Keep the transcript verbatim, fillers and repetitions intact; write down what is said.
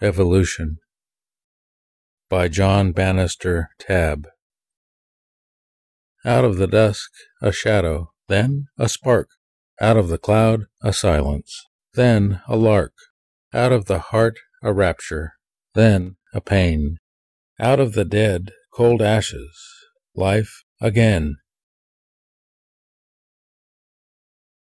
Evolution by John Banister Tabb. Out of the dusk a shadow, then a spark. Out of the cloud a silence, then a lark. Out of the heart a rapture, then a pain. Out of the dead cold ashes, life again.